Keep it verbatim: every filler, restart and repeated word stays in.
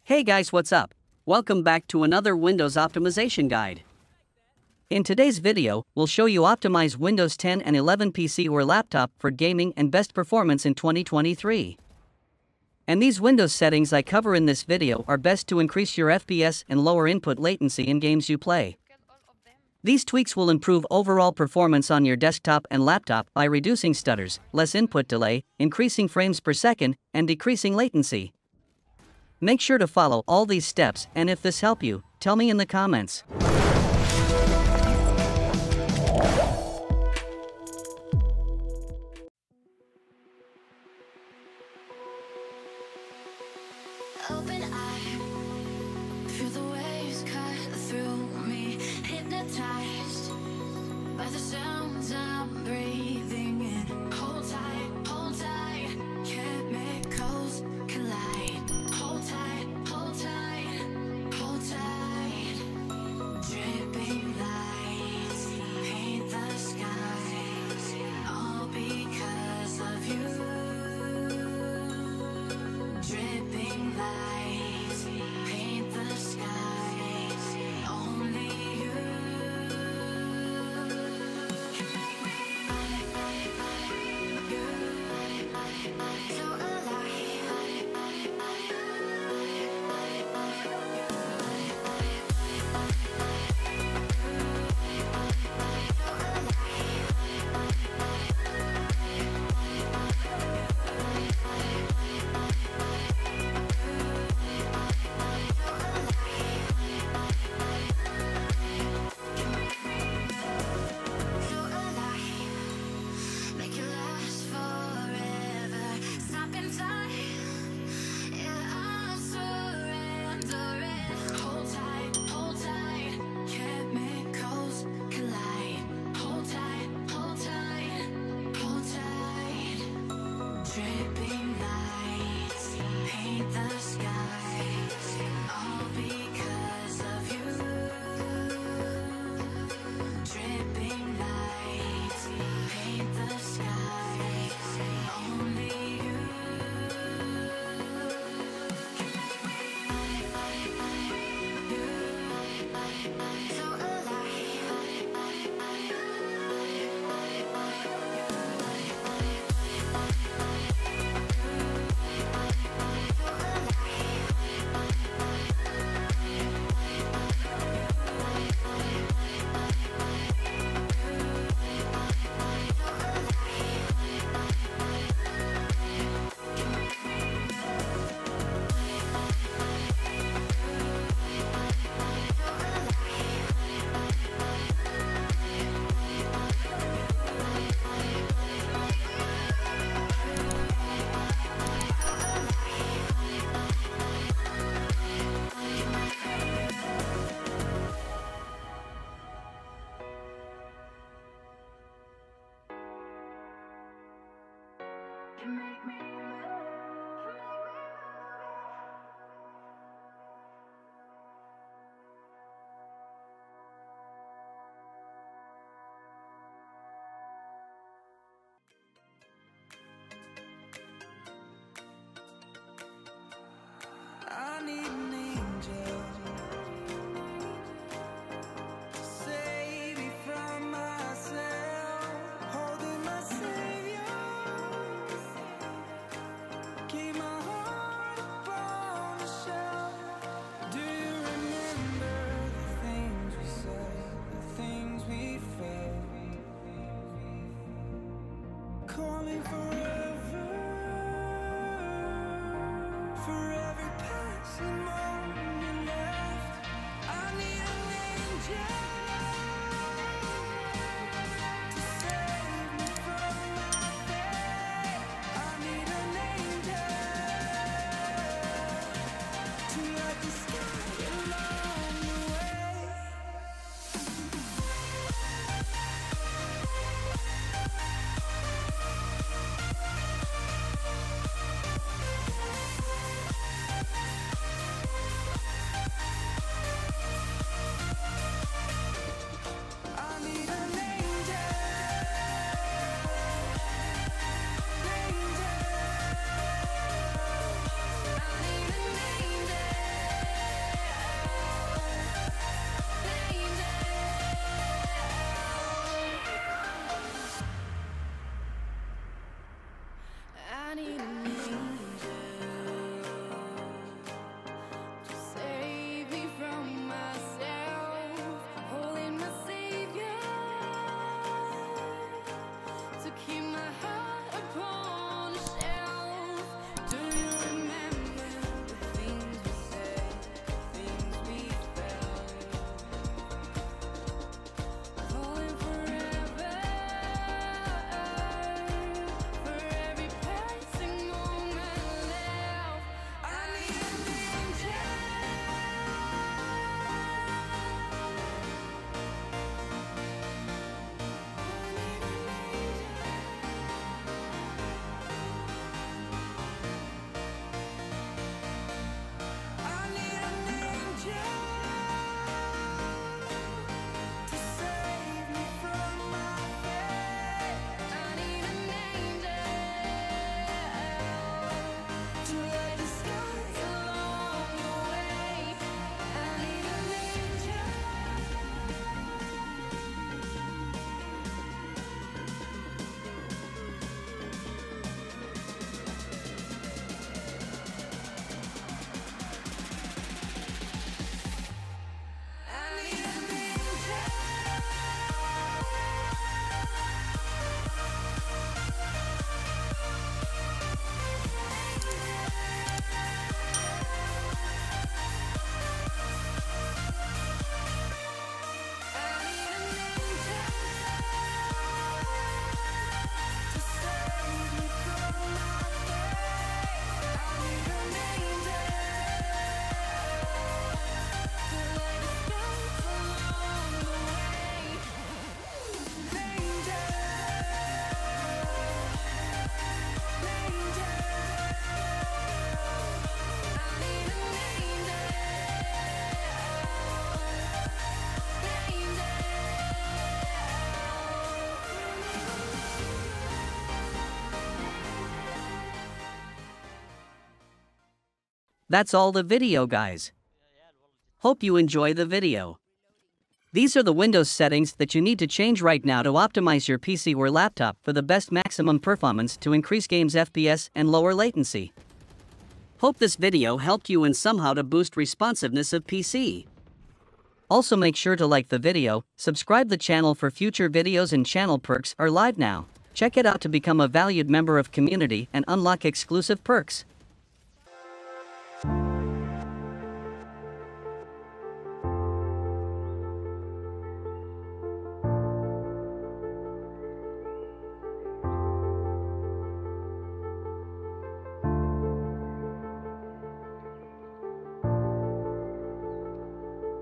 Hey guys, what's up? Welcome back to another Windows optimization guide. In today's video, we'll show you optimize Windows ten and eleven P C or laptop for gaming and best performance in twenty twenty-three. And these Windows settings I cover in this video are best to increase your F P S and lower input latency in games you play. These tweaks will improve overall performance on your desktop and laptop by reducing stutters, less input delay, increasing frames per second, and decreasing latency. Make sure to follow all these steps, and if this helped you, tell me in the comments. Open eye, feel the waves cut through me, hypnotized by the sounds I'm breathing in. Hold tight, hold tight, chemicals collide. Hold tight, hold tight, hold tight. Dripping lights paint the skies, all because of you. Dripping lights paint the skies, only you can make me. I, That's all the video, guys. Hope you enjoy the video. These are the Windows settings that you need to change right now to optimize your P C or laptop for the best maximum performance to increase games F P S and lower latency. Hope this video helped you in somehow to boost responsiveness of P C. Also make sure to like the video, subscribe the channel for future videos, and channel perks are live now. Check it out to become a valued member of community and unlock exclusive perks.